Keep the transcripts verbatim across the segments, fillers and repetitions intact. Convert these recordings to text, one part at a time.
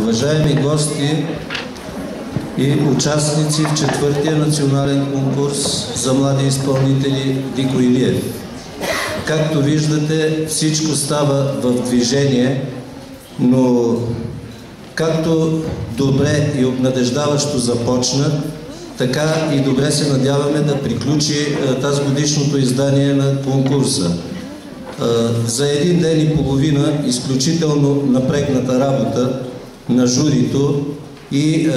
уважаеми гости и участници в четвъртия национален конкурс за млади изпълнители Дико Илиев. Както виждате, всичко става в движение, но както добре и обнадеждаващо започна, така и добре се надяваме да приключи тази годишното издание на конкурса. За един ден и половина изключително напрегната работа на журито и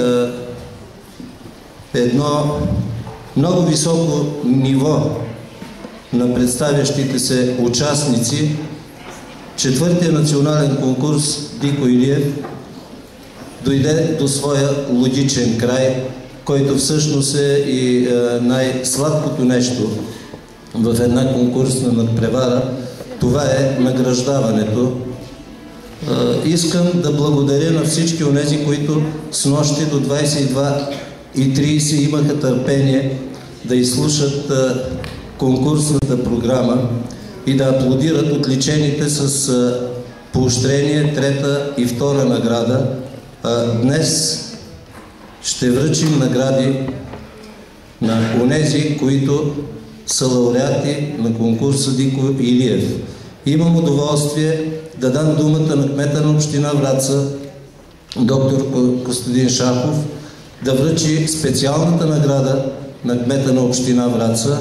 едно много високо ниво на представящите се участници, четвъртия национален конкурс Дико Илиев дойде до своя логичен край, който всъщност е и най-сладкото нещо в една конкурсна надпревара. Това е награждаването. Искам да благодаря на всички онези, които с нощи до двадесет и два и тридесет имаха търпение да изслушат конкурсната програма и да аплодират отличените с поощрение трета и втора награда. Днес ще връчим награди на онези, които са лауреати на конкурса Дико Илиев. Имам удоволствие да дам думата на кмета на община Враца, доктор Костадин Шахов, да връчи специалната награда на кмета на община Враца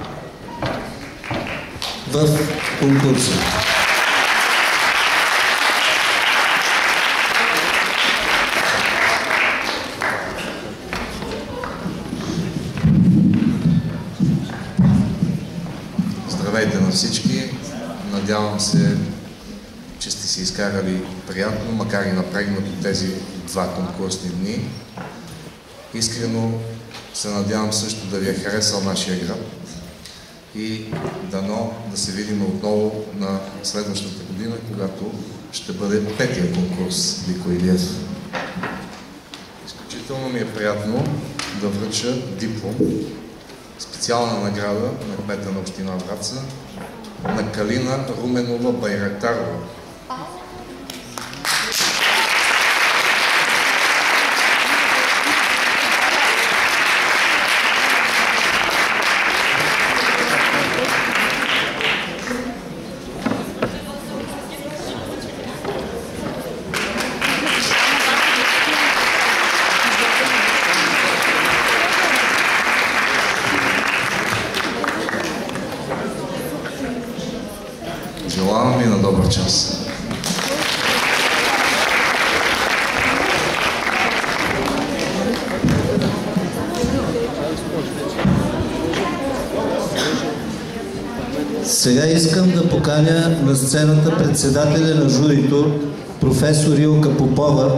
в конкурса. Здравейте на всички! Надявам се, че сте се изкарали приятно, макар и напрегнато тези два конкурсни дни. Искрено се надявам също да ви е харесал нашия град и дано да се видим отново на следващата година, когато ще бъде петия конкурс Дико Илиев. Изключително ми е приятно да връча диплом, специална награда на кмета на община Враца, на Калина Руменова Байрактарова. Желавам ви на добър час. Сега искам да поканя на сцената председателя на журито, професор Илка Попова,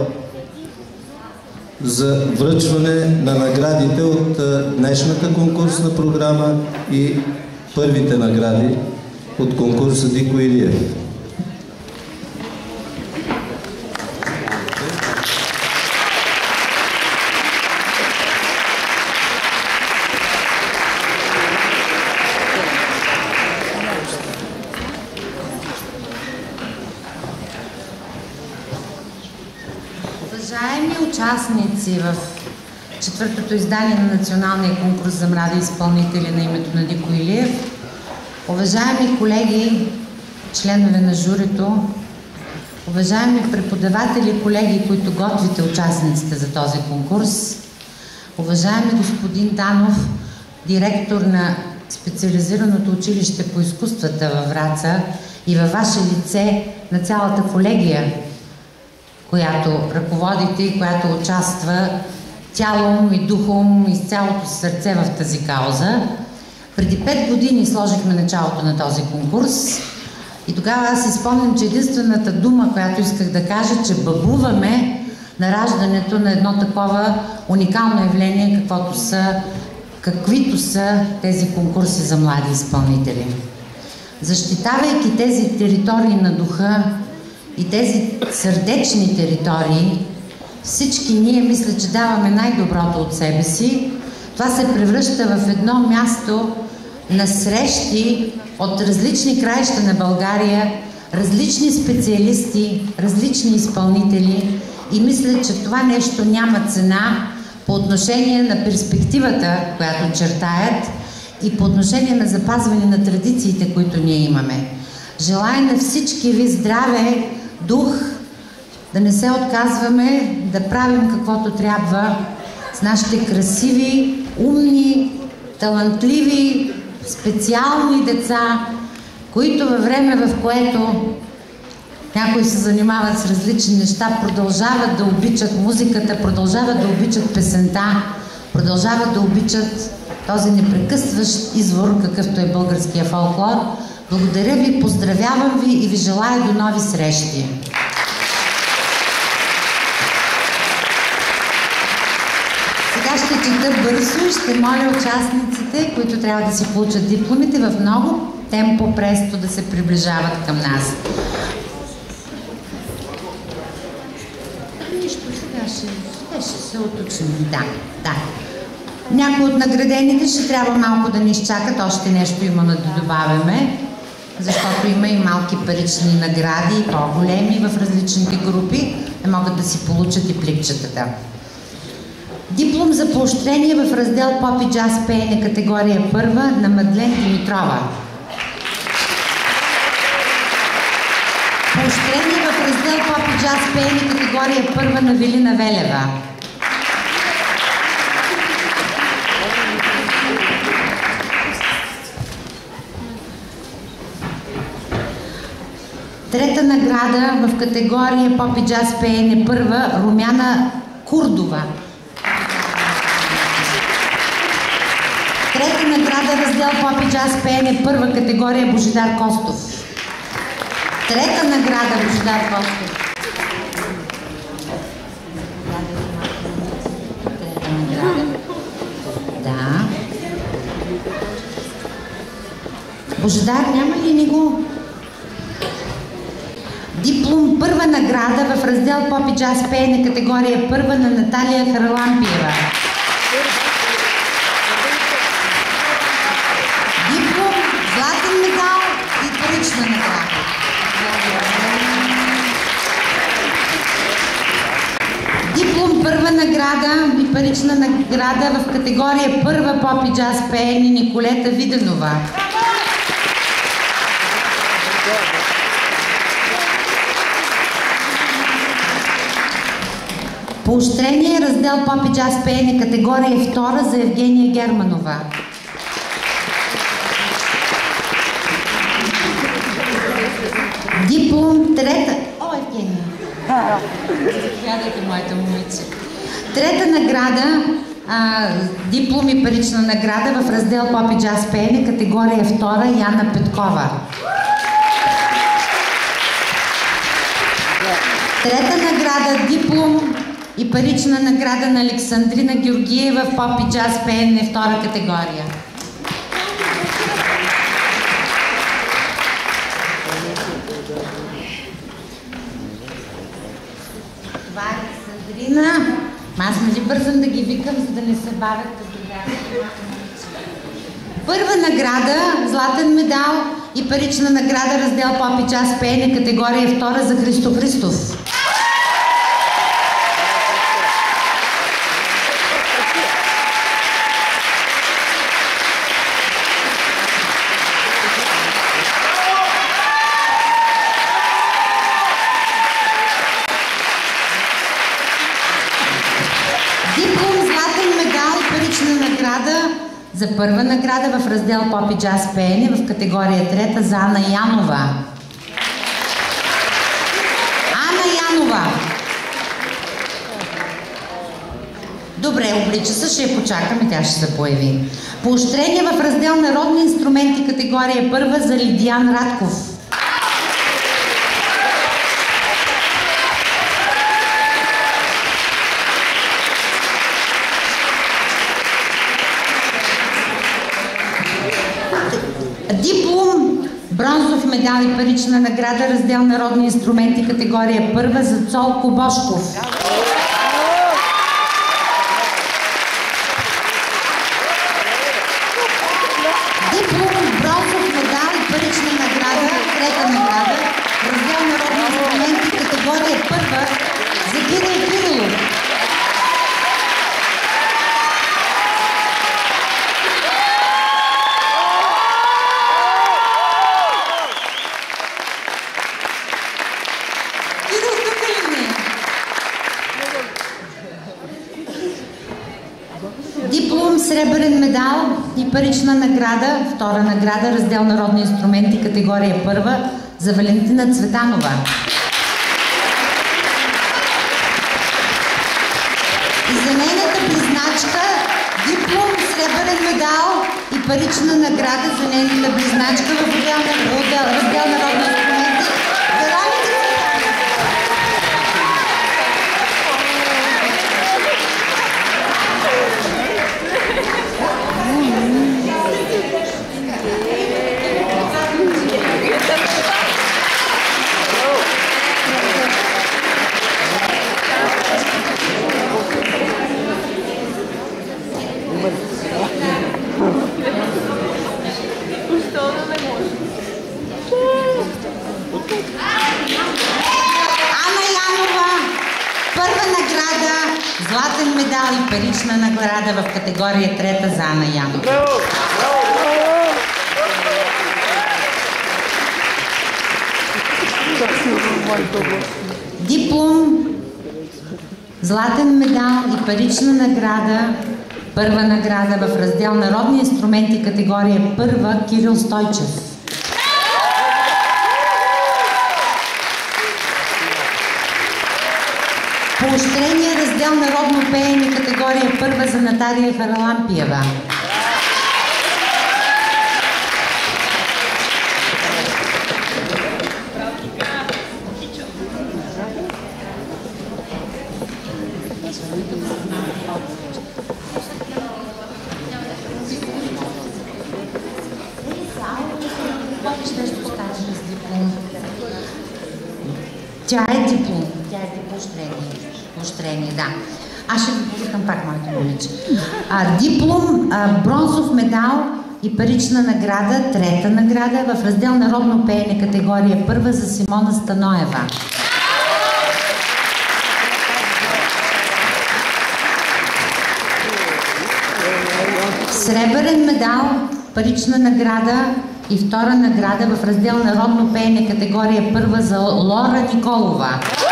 за връчване на наградите от днешната конкурсна програма и първите награди от конкурса Дико Илиев. Уважаеми участници в четвъртото издание на националния конкурс за млади изпълнители на името на Дико Илиев, уважаеми колеги, членове на журито, уважаеми преподаватели, колеги, които готвите участниците за този конкурс, уважаеми господин Данов, директор на специализираното училище по изкуствата във Враца, и във ваше лице на цялата колегия, която ръководите и която участва тялом и духом и с цялото сърце в тази кауза. Преди пет години сложихме началото на този конкурс и тогава аз си спомням, че единствената дума, която исках да кажа, че бъбуваме на раждането на едно такова уникално явление, каквото са, каквито са тези конкурси за млади изпълнители. Защитавайки тези територии на духа и тези сърдечни територии, всички ние мисля, че даваме най-доброто от себе си. Това се превръща в едно място на срещи от различни краища на България, различни специалисти, различни изпълнители и мисля, че това нещо няма цена по отношение на перспективата, която чертаят, и по отношение на запазване на традициите, които ние имаме. Желая на всички ви здраве, дух, да не се отказваме, да правим каквото трябва с нашите красиви, умни, талантливи, специални деца, които във време, в което някои се занимават с различни неща, продължават да обичат музиката, продължават да обичат песента, продължават да обичат този непрекъсващ извор, какъвто е българския фолклор. Благодаря ви, поздравявам ви и ви желая до нови срещи! Сега ще чета бързо и ще моля участниците, които трябва да си получат дипломите, в много темпо престо да се приближават към нас. Нищо, сега ще, ще се уточним. Да, да. Някои от наградените ще трябва малко да ни изчакат, още нещо има да добавяме, защото има и малки парични награди, по-големи в различните групи, да могат да си получат и пликчетата. Диплом за поощрение в раздел Поп и джаз пеене категория първа на Мадлен Димитрова. Поощрение в раздел Поп и джаз пеене категория първа на Велина Велева. Трета награда в категория Поп и джаз пеене първа Румяна Курдова. Трета награда раздел Поп и джаз пеене първа категория Божидар Костов. Трета награда Божидар Костов. Трета награда. Да. Божидар няма ли ни го? Диплом първа награда в раздел Поп и джаз пеене категория първа на Наталия Харалампиева. Диплом, златен медал и парична награда. Диплом първа награда и парична награда в категория първа Поп и джаз пеене Николета Виденова. Поощрение раздел Поп и джаз пеене категория втора за Евгения Германова. Диплом трета... О, Евгения! Заповядайте, моята момиче. Трета награда, а, диплом и парична награда в раздел Поп и джаз пеене категория втора Яна Петкова. Трета награда, диплом и парична награда на Александрина Георгиева в Поп и джаз пеене втора категория. Това е Александрина. Аз нали бързам да ги викам, за да не се бавят. Първа награда, златен медал и парична награда раздел Поп и джаз пеене категория втора за Христо Христов. За първа награда в раздел Поп и джаз пеене в категория трета за Ана Янова. Ана Янова! Добре, облича се, ще я почакаме, тя ще се появи. Поощрение в раздел Народни инструменти категория първа за Лидиян Радков. Диплом, бронзов медал и парична награда, раздел Народни инструменти, категория първа за Цолко Бошков. Диплом, бронзов медал и парична награда, трета награда, раздел Народни инструменти, категория първа за Кирил сребърен медал и парична награда, втора награда, раздел народни инструменти, категория първа, за Валентина Цветанова. И за нейната близначка диплом, сребърен медал и парична награда за нейната близначка в раздел народни инструменти. Златен медал и парична награда в категория трета за Ана Янова. Диплом, златен медал и парична награда, първа награда в раздел народни инструменти, категория първа, Кирил Стойчев. Поощрение, раздел народно пеене, категория първа за Наталия Харалампиева. Тя е диплом. Тя е поощрение. Поощрение, да. Аз ще ви пускам пак моите момиче. Диплом, а, бронзов медал и парична награда, трета награда в раздел народно пеене, категория първа за Симона Станоева. Сребърен медал, парична награда и втора награда в раздел народно пеене, категория първа за Лора Николова.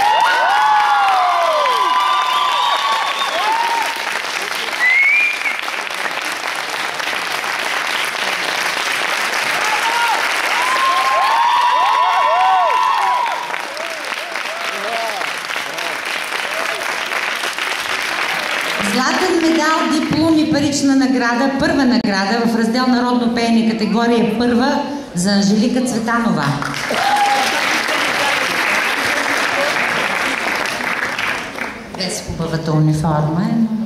Златен медал, диплом и парична награда, първа награда в раздел народно пеене, категория първа за Анжелика Цветанова. Без хубавата униформа е, но...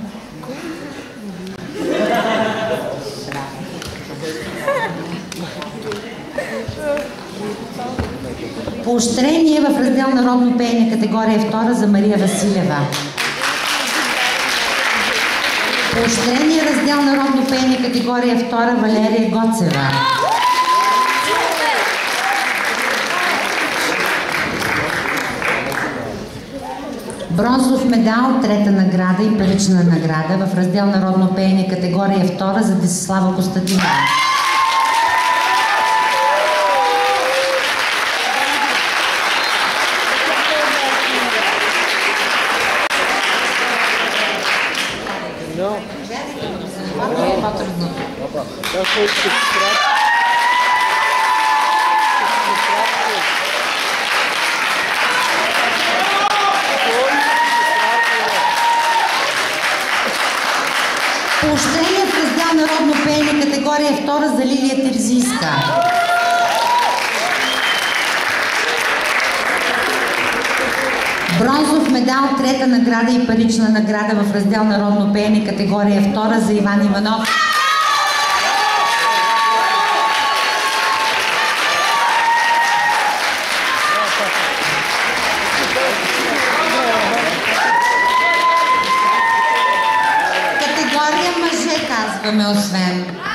Поощрение в раздел народно пеене, категория втора за Мария Василева. Поощрение, раздел народно пеене, категория втора, Валерия Гоцева. Бронзов медал, трета награда и парична награда в раздел народно пеене, категория втора за Десислава Костадинова. Поощрение в раздел народно пеене, категория втора за Лилия Терзийска. Бронзов медал, трета награда и парична награда в раздел народно пеене, категория втора за Иван Иванов. Категория мъже, казваме, освен.